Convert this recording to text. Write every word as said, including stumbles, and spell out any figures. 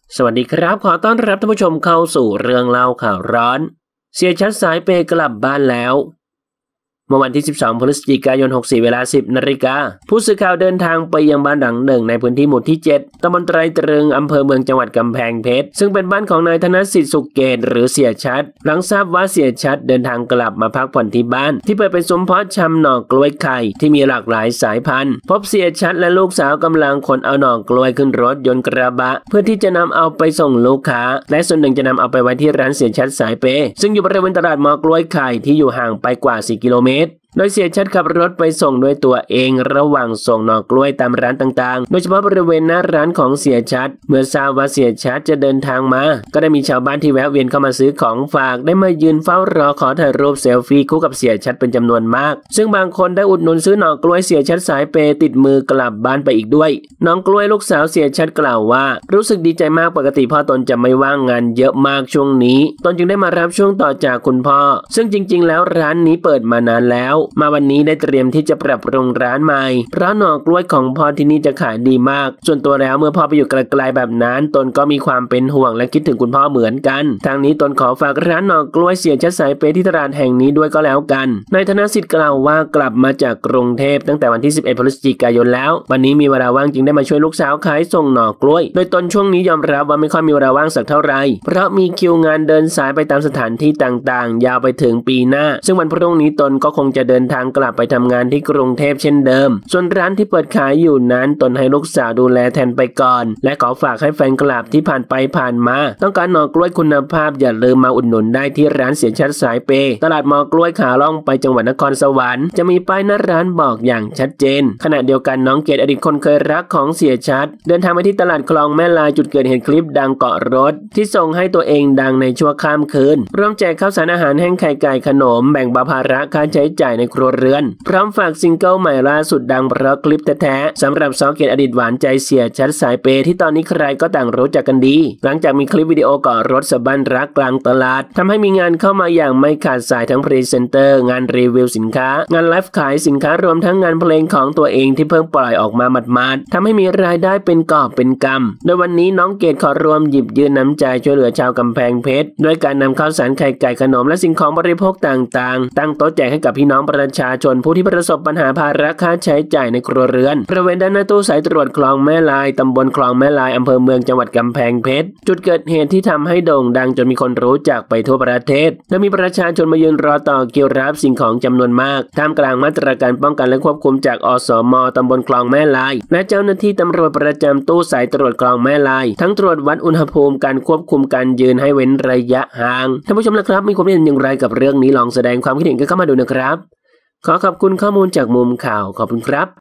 สวัสดีครับขอต้อนรับท่านผู้ชมเข้าสู่เรื่องเล่าข่าวร้อนเสียชัดสายเปย์กลับบ้านแล้วเมื่อวันที่สิบสองพฤศจิกายนหกสิบสี่เวลาสิบนาฬิกาผู้สื่อข่าวเดินทางไปยังบ้านหลังหนึ่งในพื้นที่หมู่ที่เจ็ดตำบลไตรตรึงอำเภอเมืองจังหวัดกำแพงเพชรซึ่งเป็นบ้านของนายธนสิทธิ์สุขเกตหรือเสียชัดหลังทราบว่าเสียชัดเดินทางกลับมาพักผ่อนที่บ้านที่เปิดเป็นซุ้มเพาะชำหน่อกล้วยไข่ที่มีหลากหลายสายพันธุ์พบเสียชัดและลูกสาวกำลังขนเอาหน่อกล้วยขึ้นรถยนต์กระบะเพื่อที่จะนำเอาไปส่งลูกค้าและส่วนหนึ่งจะนำเอาไปไว้ที่ร้านเสียชัดสายเปย์ซึ่งอยู่บริเวณตลาดมอกล้วยไข่ที่อยู่ห่างไปกว่าสี่กิโลเมตรโดยเสียชัดขับรถไปส่งด้วยตัวเองระหว่างส่งหน่อกล้วยตามร้านต่างๆโดยเฉพาะบริเวณหน้าร้านของเสียชัดเมื่อทราบว่าเสียชัดจะเดินทางมาก็ได้มีชาวบ้านที่แวะเวียนเข้ามาซื้อของฝากได้มายืนเฝ้ารอขอถ่ายรูปเซลฟี่คู่กับเสียชัดเป็นจำนวนมากซึ่งบางคนได้อุดหนุนซื้อหน่อกล้วยเสียชัดสายเปย์ติดมือกลับบ้านไปอีกด้วยน้องกล้วยลูกสาวเสียชัดกล่าวว่ารู้สึกดีใจมากปกติพ่อตนจะไม่ว่างงานเยอะมากช่วงนี้ตนจึงได้มารับช่วงต่อจากคุณพ่อซึ่งจริงๆแล้วร้านนี้เปิดมานานแล้วมาวันนี้ได้เตรียมที่จะปรับปรุงร้านใหม่เพราะหน่อกล้วยของพ่อที่นี่จะขายดีมากส่วนตัวแล้วเมื่อพ่อไปอยู่ไกลๆแบบนั้นตนก็มีความเป็นห่วงและคิดถึงคุณพ่อเหมือนกันทางนี้ตนขอฝากร้านหน่อกล้วยเสียชัดสายเปย์ที่ตลาดแห่งนี้ด้วยก็แล้วกันนายธนสิทธิ์กล่าวว่ากลับมาจากกรุงเทพตั้งแต่วันที่สิบเอ็ดพฤศจิกายนแล้ววันนี้มีเวลาว่างจึงได้มาช่วยลูกสาวขายส่งหน่อกล้วยโดยตนช่วงนี้ยอมรับว่าไม่ค่อยมีเวลาว่างสักเท่าไหร่เพราะมีคิวงานเดินสายไปตามสถานที่ต่างๆยาวไปถึงปีหน้าซึ่งวันพรุ่งนี้ตนก็คงจะเดินทางกลับไปทำงานที่กรุงเทพเช่นเดิมส่วนร้านที่เปิดขายอยู่นั้นตนให้ลูกสาวดูแลแทนไปก่อนและขอฝากให้แฟนคลับที่ผ่านไปผ่านมาต้องการหน่อกล้วยคุณภาพอย่าลืมมาอุดหนุนได้ที่ร้านเสียชัดสายเปย์ตลาดมอกล้วยขาล่องไปจังหวัดนครสวรรค์จะมีป้ายหน้าร้านบอกอย่างชัดเจนขณะเดียวกันน้องเกดอดีตคนเคยรักของเสียชัดเดินทางไปที่ตลาดคลองแม่ลายจุดเกิดเหตุคลิปดังเกาะรถที่ส่งให้ตัวเองดังในชั่วข้ามคืนร่วมแจกข้าวสารอาหารแห้งไข่ไก่ขนมแบ่งเบาภาระค่าใช้จ่ายในครัวเรือนพร้อมฝากซิงเกิลใหม่ล่าสุดดังเพราะคลิปแท้ๆสำหรับซอเกตอดีตหวานใจเสียชัดสายเปย์ที่ตอนนี้ใครก็ต่างรู้จักกันดีหลังจากมีคลิปวิดีโอเกาะรถสะบั้นรักกลางตลาดทำให้มีงานเข้ามาอย่างไม่ขาดสายทั้งพรีเซนเตอร์งานรีวิวสินค้างานไลฟ์ขายสินค้ารวมทั้งงานเพลงของตัวเองที่เพิ่งปล่อยออกมาหมาดๆทำให้มีรายได้เป็นกอบเป็นกำโดยวันนี้น้องเกดขอรวมหยิบยื่นน้ำใจช่วยเหลือชาวกำแพงเพชรด้วยการนำข้าวสารไข่ไก่ขนมและสิ่งของบริโภคต่างๆตั้งโต๊ะแจกให้กับพี่น้องประชาชนผู้ที่ประสบปัญหาภาระค่าใช้จ่ายในครัวเรือนบริเวณด้านหน้าตู้สายตรวจคลองแม่ลายตำบลคลองแม่ลายอำเภอเมืองจังหวัดกำแพงเพชรจุดเกิดเหตุที่ทำให้โด่งดังจนมีคนรู้จักไปทั่วประเทศและมีประชาชนมายืนรอต่อคิวรับสิ่งของจำนวนมากท่ามกลางมาตรการป้องกันและควบคุมจากอสม.ตำบลคลองแม่ลายและเจ้าหน้าที่ตำรวจประจำตู้สายตรวจคลองแม่ลายทั้งตรวจวัดอุณหภูมิการควบคุมการยืนให้เว้นระยะห่างท่านผู้ชมนะครับมีความเห็นอย่างไรกับเรื่องนี้ลองแสดงความคิดเห็นกันเข้ามาดูนะครับขอขอบคุณข้อมูลจากมุมข่าวขอบคุณครับ